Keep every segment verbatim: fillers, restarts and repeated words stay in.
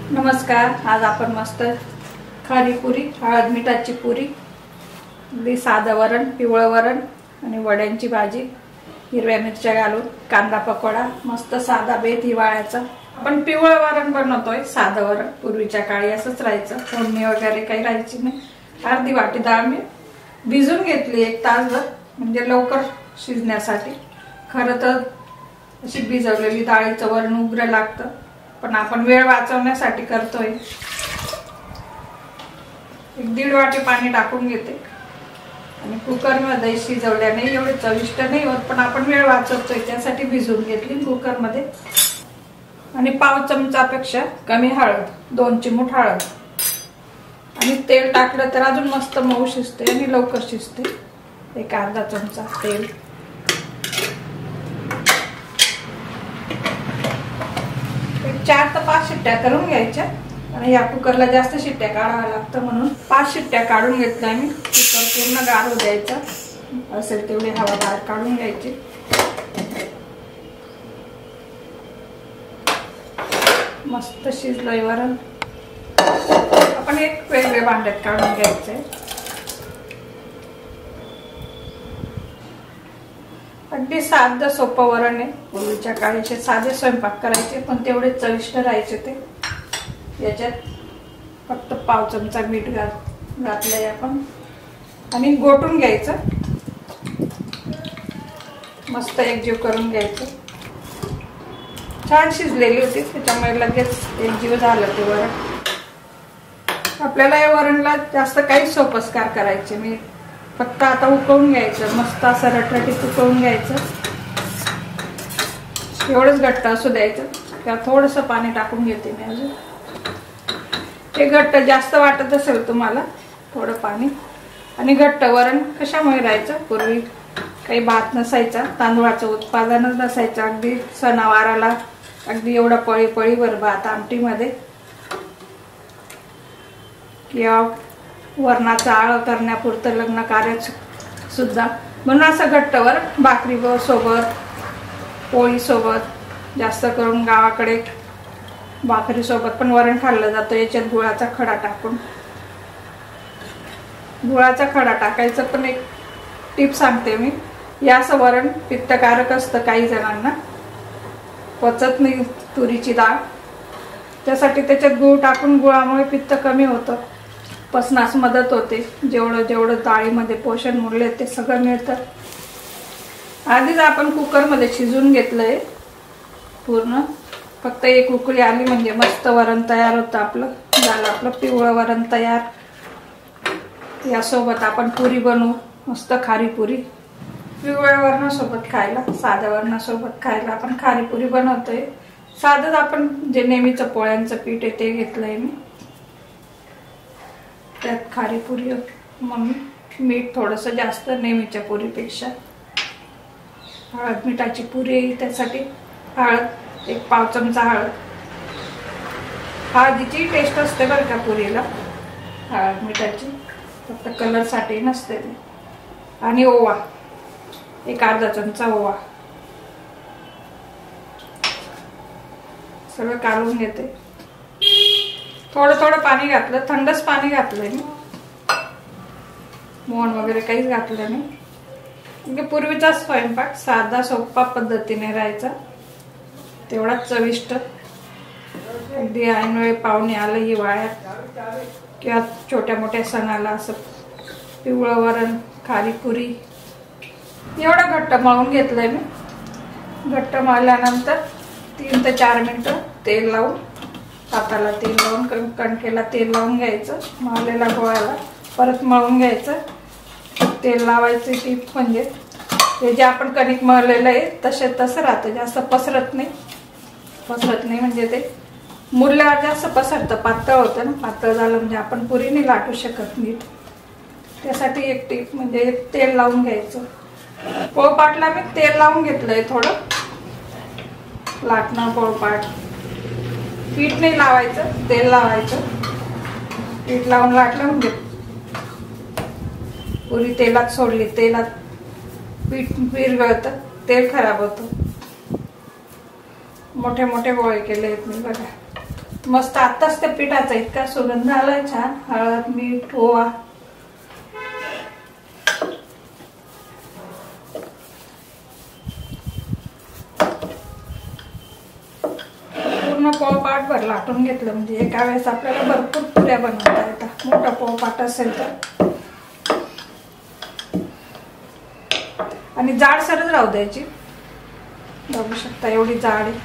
नमस्कार। आज आपण मस्त खारी पुरी, हळद मिठाची पुरी, अगदी साधं वरण, पिवळं वरण आणि वड्यांची भाजी, हिरव्या मिरच्या घालून कांदा पकोडा, मस्त साधा बेत हिवाळ्याचा। आपण पिवळं वरण बनवतोय, साधं वरण। पूर्वीच्या काळी असंच राहायचं, फोडणी वगैरे काही राहायची नाही। अर्धी वाटी डाळ मी भिजून घेतली एक तासभर, म्हणजे लवकर शिजण्यासाठी। खरं तर अशी भिजवलेली डाळीचं वरण उग्र लागतं, पण आपण वेळ वाचवण्यासाठी करतोय। एक दीड वाटी पाणी टाकून घेते आणि कुकर मध्ये शिजवल्याने एवढे चविष्ट नाही होत, पण आपण वेळ वाचवतोय त्यासाठी भिजवून घेतली कुकर मध्ये। आणि पाव चमचापेक्षा कमी हळद, दोन चिमूट हळद आणि तेल टाकलं तर अजून मस्त मऊ शिजते आणि लवकर शिजते। एक अर्धा चमचा तेल, चार ते पाच शिट्ट्या करून घ्यायच्या। आणि या कुकरला जास्त शिट्ट्या काढाव्या लागतं, म्हणून पाच शिट्ट्या काढून घेतल्या मी। कुकर पूर्ण गार होऊ द्यायचा, असेल तेवढी हवा बाहेर काढून घ्यायची। मस्त शिजलंय वरण। आपण एक वेगळे भांड्यात काढून घ्यायचंय। अगदी साधं सोपं वरण आहे। पूर्वीच्या काळीचे साधे स्वयंपाक करायचे, पण तेवढे चविष्ट राहायचे ते। याच्यात फक्त पाव चमचा मीठ घात घातलंय आपण आणि गोटून घ्यायचं, मस्त एकजीव करून घ्यायचं। छान शिजलेली होती, त्याच्यामुळे लगेच एकजीव झालं ते वरण। आपल्याला या वरणला जास्त काही सोपस्कार करायचे मी, फक्त आता उकळून घ्यायचं, मस्त असं रटरटीत उकळून घ्यायचं। एवढंच घट्ट असू द्यायचं। त्यात थोडंसं पाणी टाकून घेते मी अजून। ते घट्ट जास्त वाटत असेल तुम्हाला, थोडं पाणी। आणि घट्ट वरण कशामुळे राहायचं, पूर्वी काही भात नसायचा, तांदूळाचं उत्पादनच नसायचं। अगदी सणावाराला अगदी एवढा पळी पळीवर भात आमटीमध्ये, किंवा वरणाचा आळ करण्यापुरतं लग्न कार्यात सुद्धा, म्हणून असं घट्ट वरण भाकरी सोबत, पोळी सोबत, जास्त करून गावाकडे भाकरी सोबत पण वरण खाल्लं जातं। याच्यात गुळाचा खडा टाकून, गुळाचा खडा टाकायचं पण एक टिप सांगते मी। या असं वरण पित्तकारक असतं, काही जणांना पचत नाही तुरीची डाळ, त्यासाठी त्याच्यात गुळ टाकून, गुळामुळे पित्त कमी होतं, पचनास मदत होते। जेवढं जेवढं डाळीमध्ये पोषण मूल्य ते सगळं मिळतं। आधीच आपण कुकर मध्ये शिजून घेतलंय पूर्ण, फक्त एक उकळी आली म्हणजे मस्त वरण तयार होतं आपलं। झालं आपलं पिवळं वरण तयार। यासोबत आपण पुरी बनवू, मस्त खारी पुरी। पिवळ्या वरणासोबत खायला, साध्या वरणासोबत खायला आपण खारी पुरी बनवतोय। साधंच आपण जे नेहमीचं पोळ्यांचं पीठ आहे ते घेतलंय मी, त्यात खारी पुरी, मग मीठ थोडंसं जास्त नेहमीच्या पुरीपेक्षा। हळद मिठाची पुरी, त्यासाठी हळद एक पाव चमचा हळद। हळदीची टेस्ट असते बरं का पुरीला, हळद मिठाची, फक्त कलर साठी नसते ते। आणि ओवा एक अर्धा चमचा ओवा, सगळं काढून घेते। थोडं थोडं पाणी घातलं, थंडच पाणी घातलंय मी, मोहन वगैरे काहीच घातलं नाही। म्हणजे पूर्वीचा स्वयंपाक साधा सोपा पद्धतीने राहायचा, तेवढाच चविष्ट। अगदी ऐनवेळी पाहुणे आलं हिवाळ्यात किंवा छोट्या मोठ्या सणाला, असं पिवळं वरण, खारी पुरी। एवढं घट्ट मळून घेतलंय मी। घट्ट मळल्यानंतर तीन ते चार मिनिटं तेल लावून, हाताला तेल लावून, कणकेला तेल लावून घ्यायचं, मळलेला गोळ्याला परत मळून घ्यायचं। तेल लावायचे टीप म्हणजे हे जे आपण कणिक मळलेलं आहे तसे तसं राहतं, जास्त पसरत नाही। पसरत नाही म्हणजे ते मुरल्यावर जास्त पसरतं, पातळ होतं ना। पातळ झालं म्हणजे आपण पुरी नाही लाटू शकत नीट, त्यासाठी एक टीप म्हणजे तेल लावून घ्यायचं। पोळपाटला मी तेल लावून घेतलंय थोडं, लाटणं पोळपाट। पीठ नाही लावायचं, तेल लावायचं। पीठ लावून लाटलं म्हणजे पुरी तेलात सोडली, तेलात पीठ विरघळतं, तेल खराब होतं। मोठे मोठे गोळे केले आहेत मी बघा, मस्त आताच त्या पिठाचा इतका सुगंध आलाय छान. हळद, मीठ, ओवा. पूर्ण पोळपाट भर लाटून घेतलं म्हणजे एका वेळेस आपल्याला भरपूर पुऱ्या बनवता येतात. मोठा पोळपाट असेल तर. आणि जाड सरच राहू द्यायची. बघू शकता एवढी जाड आहे.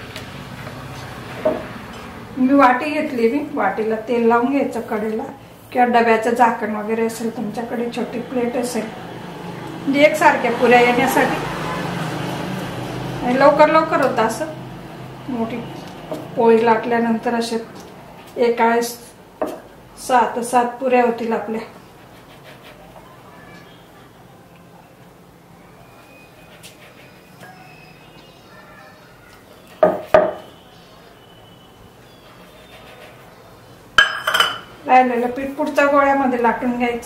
मी वाटी घेतली. मी वाटीला तेल लावून घ्यायचं कडेला, किंवा डब्याचं झाकण वगैरे असेल तुमच्याकडे, छोटी प्लेट असेल, म्हणजे एकसारख्या पुऱ्या येण्यासाठी. आणि लवकर लवकर होतं असं. मोठी पोळी लाटल्यानंतर असे एका वेळेस सात सात पुऱ्या होतील आपल्या. राहिलेलं पीठ पुढच्या गोळ्यामध्ये लाटून घ्यायचं.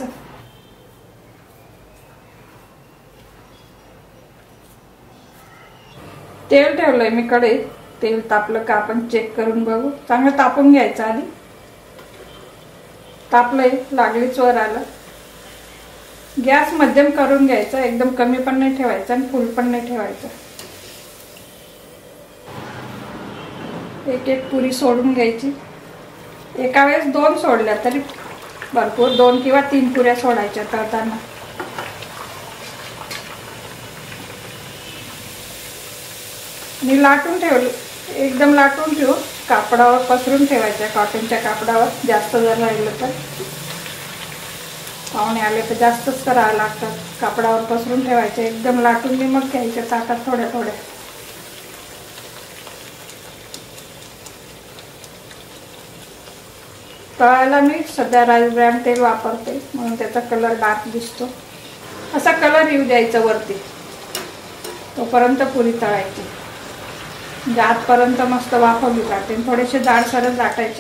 तेल ठेवलंय मी कढईत. तेल तापलं का आपण चेक करून बघू. चांगलं तापून घ्यायचं आधी. तापलंय, लागलीच वर आलं. गॅस मध्यम करून घ्यायचा. एकदम कमी पण नाही ठेवायचा आणि फुल पण नाही ठेवायचं. एक एक पुरी सोडून घ्यायची. एका वेळेस दोन सोडल्या तरी भरपूर. दोन किंवा तीन पुऱ्या सोडायच्या तळताना. मी लाटून ठेवलं. एकदम लाटून ठेवू. कापडावर पसरून ठेवायच्या, कॉटनच्या कापडावर. जास्त जर राहिलं तर, पाहुणे आले तर जास्तच करावं लागतात. कापडावर पसरून ठेवायचे. एकदम लाटून मी मग घ्यायच्या ताटात थोड्या थोड्या. तळायला मी सध्या राईस ब्रॅन तेल वापरते, म्हणून त्याचा कलर डार्क दिसतो. असा कलर येऊ द्यायचा वरती, तोपर्यंत पुरी तळायची. म्हणजे आतपर्यंत मस्त वाफवली जाते. थोडेसे जाडसरच लाटायचे.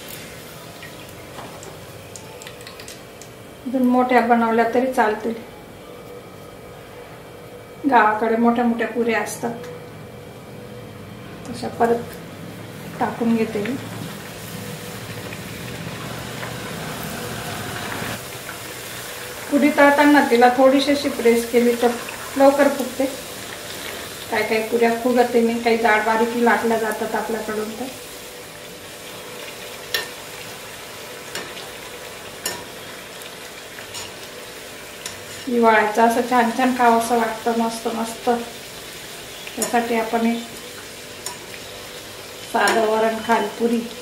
अजून मोठ्या बनवल्या तरी चालतील. गावाकडे मोठ्या मोठ्या पुऱ्या असतात तशा परत टाकून घेते मी. पुरी तळताना तिला थोडीशी अशी प्रेस केली तर लवकर फुगते. काही काही पुऱ्या फुगते नाही, काही जाड बारीकी लाटल्या जातात आपल्याकडून. तर हिवाळ्याचं असं छान छान खावंसं वाटतं. मस्त मस्त. त्यासाठी आपण एक साधं वरण खाली पुरी